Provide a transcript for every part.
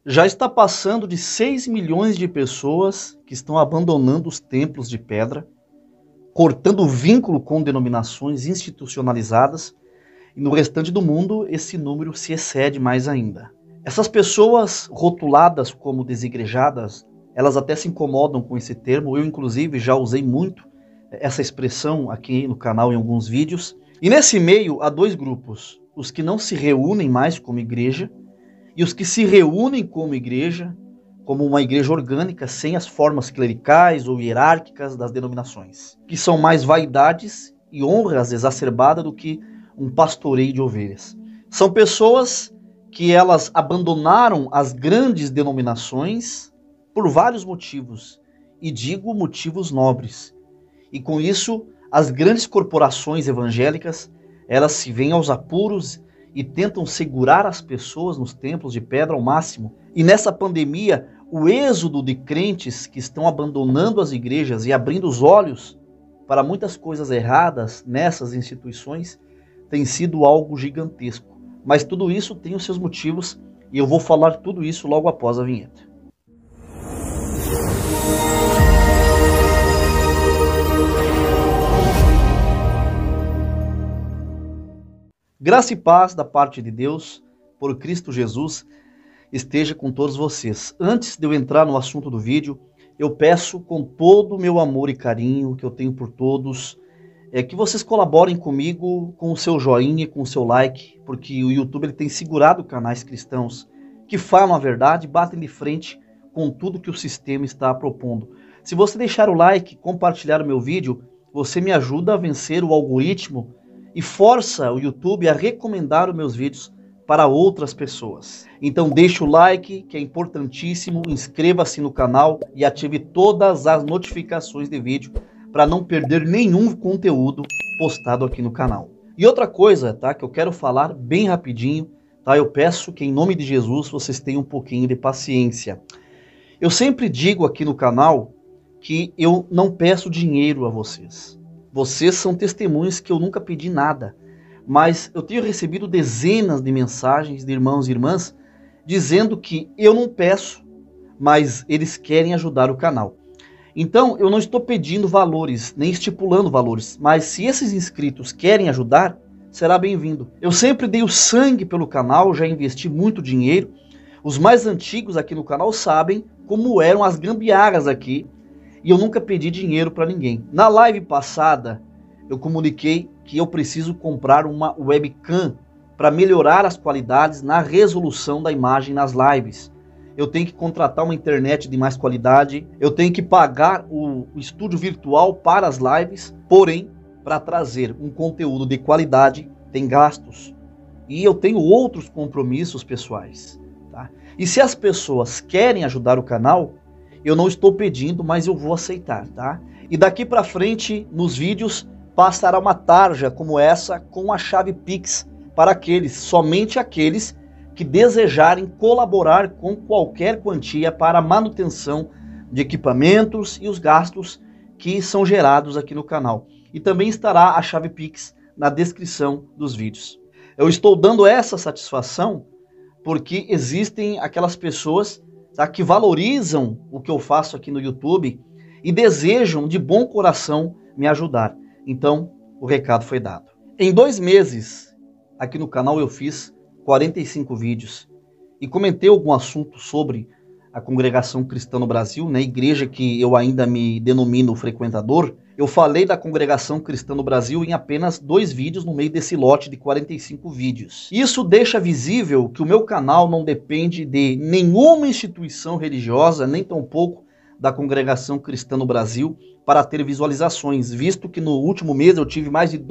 Já está passando de 6 milhões de pessoas que estão abandonando os templos de pedra, cortando o vínculo com denominações institucionalizadas, e no restante do mundo esse número se excede mais ainda. Essas pessoas rotuladas como desigrejadas, elas até se incomodam com esse termo. Eu, inclusive, já usei muito essa expressão aqui no canal em alguns vídeos. E nesse meio há dois grupos: os que não se reúnem mais como igreja e os que se reúnem como igreja, como uma igreja orgânica, sem as formas clericais ou hierárquicas das denominações, que são mais vaidades e honras exacerbadas do que um pastoreio de ovelhas. São pessoas que elas abandonaram as grandes denominações por vários motivos, e digo motivos nobres. E com isso, as grandes corporações evangélicas, elas se veem aos apuros e tentam segurar as pessoas nos templos de pedra ao máximo. E nessa pandemia, o êxodo de crentes que estão abandonando as igrejas e abrindo os olhos para muitas coisas erradas nessas instituições tem sido algo gigantesco. Mas tudo isso tem os seus motivos e eu vou falar tudo isso logo após a vinheta. Graça e paz da parte de Deus, por Cristo Jesus, esteja com todos vocês. Antes de eu entrar no assunto do vídeo, eu peço com todo o meu amor e carinho que eu tenho por todos, que vocês colaborem comigo com o seu joinha, com o seu like, porque o YouTube ele tem segurado canais cristãos que falam a verdade e batem de frente com tudo que o sistema está propondo. Se você deixar o like, compartilhar o meu vídeo, você me ajuda a vencer o algoritmo e força o YouTube a recomendar os meus vídeos para outras pessoas. Então deixe o like, que é importantíssimo, inscreva-se no canal e ative todas as notificações de vídeo para não perder nenhum conteúdo postado aqui no canal. E outra coisa, tá, que eu quero falar bem rapidinho, tá? Eu peço que em nome de Jesus vocês tenham um pouquinho de paciência. Eu sempre digo aqui no canal que eu não peço dinheiro a vocês. Vocês são testemunhas que eu nunca pedi nada, mas eu tenho recebido dezenas de mensagens de irmãos e irmãs dizendo que eu não peço, mas eles querem ajudar o canal. Então eu não estou pedindo valores, nem estipulando valores, mas se esses inscritos querem ajudar, será bem-vindo. Eu sempre dei o sangue pelo canal, já investi muito dinheiro. Os mais antigos aqui no canal sabem como eram as gambiarras aqui, e eu nunca pedi dinheiro para ninguém. Na live passada, eu comuniquei que eu preciso comprar uma webcam para melhorar as qualidades na resolução da imagem nas lives. Eu tenho que contratar uma internet de mais qualidade, eu tenho que pagar o estúdio virtual para as lives, porém, para trazer um conteúdo de qualidade, tem gastos. E eu tenho outros compromissos pessoais. Tá? E se as pessoas querem ajudar o canal, eu não estou pedindo, mas eu vou aceitar, tá? E daqui para frente, nos vídeos, passará uma tarja como essa com a chave Pix para somente aqueles que desejarem colaborar com qualquer quantia para a manutenção de equipamentos e os gastos que são gerados aqui no canal. E também estará a chave Pix na descrição dos vídeos. Eu estou dando essa satisfação porque existem aquelas pessoas, tá, que valorizam o que eu faço aqui no YouTube e desejam de bom coração me ajudar. Então, o recado foi dado. Em 2 meses, aqui no canal eu fiz 45 vídeos e comentei algum assunto sobre a Congregação Cristã no Brasil, né, igreja que eu ainda me denomino frequentador. Eu falei da Congregação Cristã no Brasil em apenas 2 vídeos no meio desse lote de 45 vídeos. Isso deixa visível que o meu canal não depende de nenhuma instituição religiosa, nem tampouco da Congregação Cristã no Brasil, para ter visualizações, visto que no último mês eu tive mais de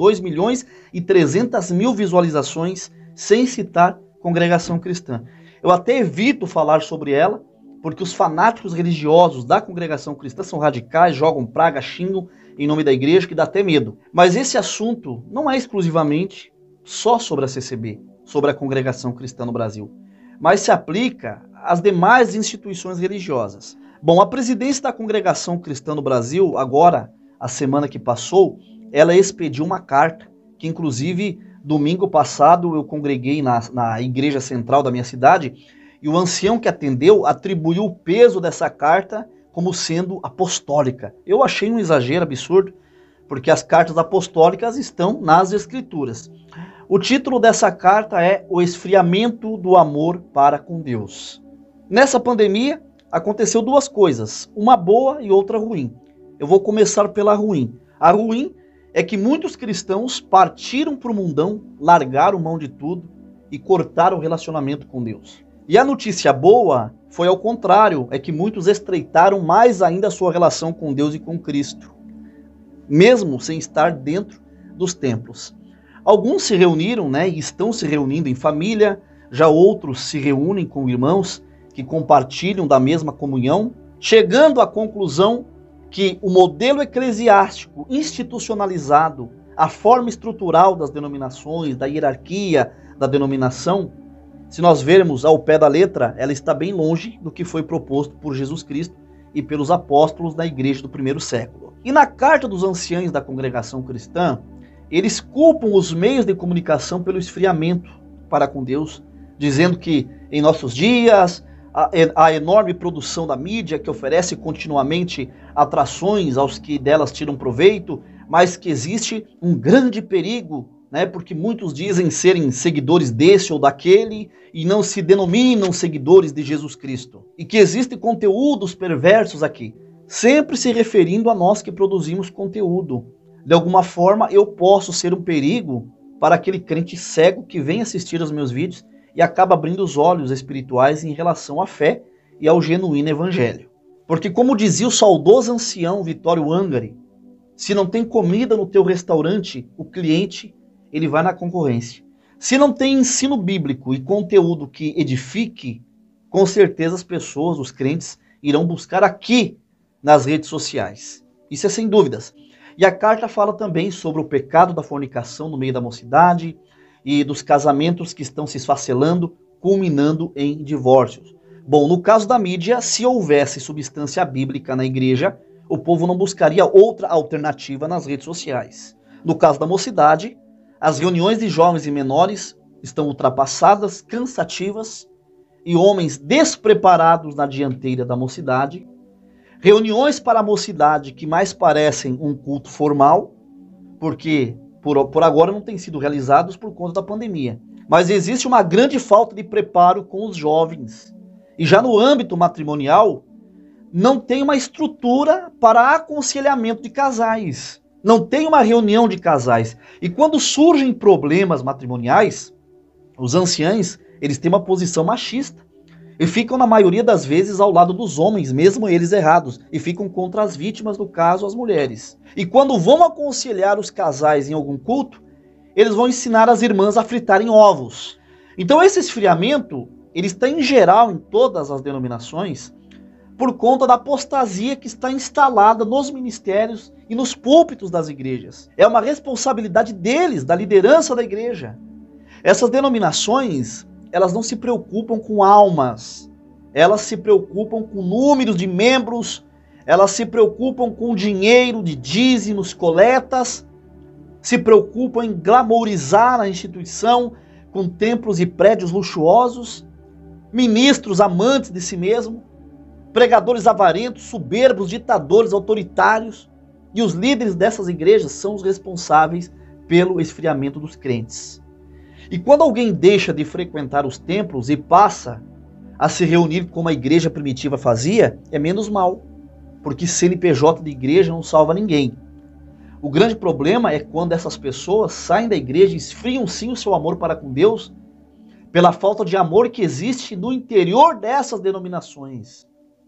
2.300.000 visualizações, sem citar Congregação Cristã. Eu até evito falar sobre ela, porque os fanáticos religiosos da Congregação Cristã são radicais, jogam praga, xingam em nome da igreja, que dá até medo. Mas esse assunto não é exclusivamente só sobre a CCB, sobre a Congregação Cristã no Brasil, mas se aplica às demais instituições religiosas. Bom, a presidência da Congregação Cristã no Brasil, agora, a semana que passou, ela expediu uma carta, que inclusive domingo passado eu congreguei na igreja central da minha cidade, E o ancião que atendeu atribuiu o peso dessa carta como sendo apostólica. Eu achei um exagero absurdo, porque as cartas apostólicas estão nas Escrituras. O título dessa carta é O Esfriamento do Amor para com Deus. Nessa pandemia, aconteceu duas coisas, uma boa e outra ruim. Eu vou começar pela ruim. A ruim é que muitos cristãos partiram para o mundão, largaram mão de tudo e cortaram o relacionamento com Deus. E a notícia boa foi ao contrário, é que muitos estreitaram mais ainda a sua relação com Deus e com Cristo, mesmo sem estar dentro dos templos. Alguns se reuniram, e estão se reunindo em família, já outros se reúnem com irmãos que compartilham da mesma comunhão, chegando à conclusão que o modelo eclesiástico institucionalizado, a forma estrutural das denominações, da hierarquia da denominação, se nós vermos ao pé da letra, ela está bem longe do que foi proposto por Jesus Cristo e pelos apóstolos da igreja do primeiro século. E na carta dos anciãos da congregação cristã, eles culpam os meios de comunicação pelo esfriamento para com Deus, dizendo que em nossos dias a enorme produção da mídia que oferece continuamente atrações aos que delas tiram proveito, mas que existe um grande perigo, porque muitos dizem serem seguidores desse ou daquele e não se denominam seguidores de Jesus Cristo. E que existem conteúdos perversos aqui, sempre se referindo a nós que produzimos conteúdo. De alguma forma eu posso ser um perigo para aquele crente cego que vem assistir aos meus vídeos e acaba abrindo os olhos espirituais em relação à fé e ao genuíno evangelho. Porque como dizia o saudoso ancião Vittorio Ungari, se não tem comida no teu restaurante, o cliente ele vai na concorrência. Se não tem ensino bíblico e conteúdo que edifique, com certeza as pessoas, os crentes, irão buscar aqui nas redes sociais. Isso é sem dúvidas. E a carta fala também sobre o pecado da fornicação no meio da mocidade e dos casamentos que estão se esfacelando, culminando em divórcios. Bom, no caso da mídia, se houvesse substância bíblica na igreja, o povo não buscaria outra alternativa nas redes sociais. No caso da mocidade, as reuniões de jovens e menores estão ultrapassadas, cansativas, e homens despreparados na dianteira da mocidade. Reuniões para a mocidade que mais parecem um culto formal, porque por agora não têm sido realizados por conta da pandemia. Mas existe uma grande falta de preparo com os jovens. E já no âmbito matrimonial, não tem uma estrutura para aconselhamento de casais. Não tem uma reunião de casais. E quando surgem problemas matrimoniais, os anciãos, eles têm uma posição machista. E ficam, na maioria das vezes, ao lado dos homens, mesmo eles errados. E ficam contra as vítimas, no caso, as mulheres. E quando vão aconselhar os casais em algum culto, eles vão ensinar as irmãs a fritarem ovos. Então esse esfriamento, ele está em geral em todas as denominações, por conta da apostasia que está instalada nos ministérios e nos púlpitos das igrejas. É uma responsabilidade deles, da liderança da igreja. Essas denominações, elas não se preocupam com almas, elas se preocupam com números de membros, elas se preocupam com dinheiro de dízimos, coletas, se preocupam em glamourizar a instituição com templos e prédios luxuosos, ministros amantes de si mesmo, pregadores avarentos, soberbos, ditadores, autoritários, e os líderes dessas igrejas são os responsáveis pelo esfriamento dos crentes. E quando alguém deixa de frequentar os templos e passa a se reunir como a igreja primitiva fazia, é menos mal, porque CNPJ de igreja não salva ninguém. O grande problema é quando essas pessoas saem da igreja e esfriam sim o seu amor para com Deus pela falta de amor que existe no interior dessas denominações.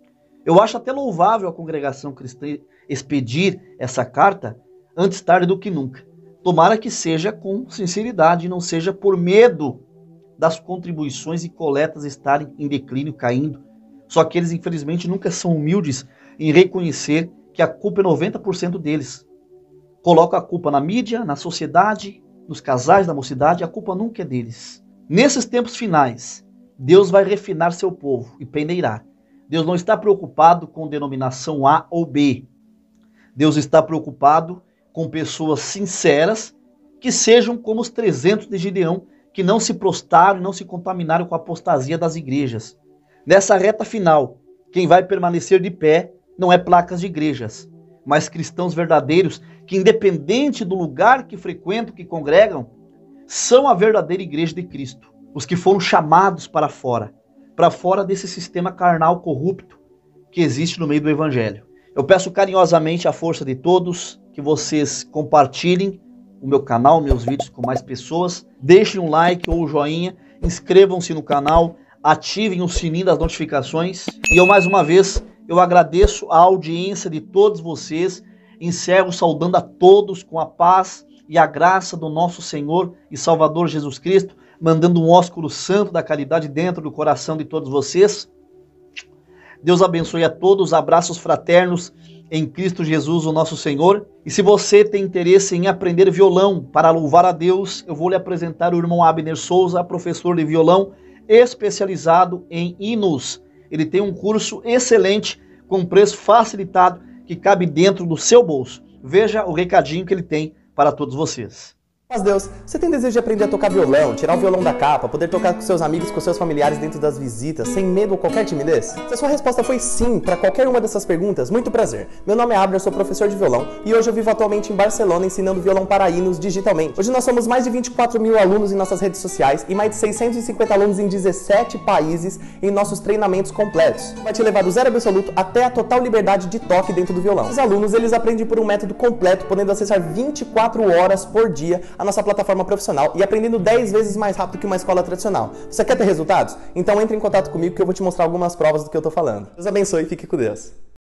Eu acho até louvável a congregação cristã expedir essa carta antes tarde do que nunca. Tomara que seja com sinceridade e não seja por medo das contribuições e coletas estarem em declínio, caindo. Só que eles, infelizmente, nunca são humildes em reconhecer que a culpa é 90% deles. Coloca a culpa na mídia, na sociedade, nos casais da mocidade, a culpa nunca é deles. Nesses tempos finais, Deus vai refinar seu povo e peneirar. Deus não está preocupado com denominação A ou B. Deus está preocupado com pessoas sinceras que sejam como os 300 de Gideão, que não se prostraram e não se contaminaram com a apostasia das igrejas. Nessa reta final, quem vai permanecer de pé não é placas de igrejas, mas cristãos verdadeiros que, independente do lugar que frequentam, que congregam, são a verdadeira igreja de Cristo. Os que foram chamados para fora desse sistema carnal corrupto que existe no meio do evangelho. Eu peço carinhosamente a força de todos, que vocês compartilhem o meu canal, meus vídeos com mais pessoas, deixem um like ou um joinha, inscrevam-se no canal, ativem o sininho das notificações. E mais uma vez, eu agradeço a audiência de todos vocês, encerro saudando a todos com a paz e a graça do nosso Senhor e Salvador Jesus Cristo, mandando um ósculo santo da caridade dentro do coração de todos vocês. Deus abençoe a todos, abraços fraternos em Cristo Jesus, o nosso Senhor. E se você tem interesse em aprender violão para louvar a Deus, eu vou lhe apresentar o irmão Abner Souza, professor de violão, especializado em hinos. Ele tem um curso excelente, com preço facilitado, que cabe dentro do seu bolso. Veja o recadinho que ele tem para todos vocês. Mas Deus, você tem desejo de aprender a tocar violão, tirar o violão da capa, poder tocar com seus amigos, com seus familiares dentro das visitas, sem medo ou qualquer timidez? Se a sua resposta foi sim para qualquer uma dessas perguntas, muito prazer. Meu nome é Abner, sou professor de violão e hoje eu vivo atualmente em Barcelona ensinando violão para hinos digitalmente. Hoje nós somos mais de 24 mil alunos em nossas redes sociais e mais de 650 alunos em 17 países em nossos treinamentos completos. Vai te levar do zero absoluto até a total liberdade de toque dentro do violão. Os alunos, eles aprendem por um método completo, podendo acessar 24 horas por dia a nossa plataforma profissional e aprendendo 10 vezes mais rápido que uma escola tradicional. Você quer ter resultados? Então entre em contato comigo que eu vou te mostrar algumas provas do que eu tô falando. Deus abençoe e fique com Deus.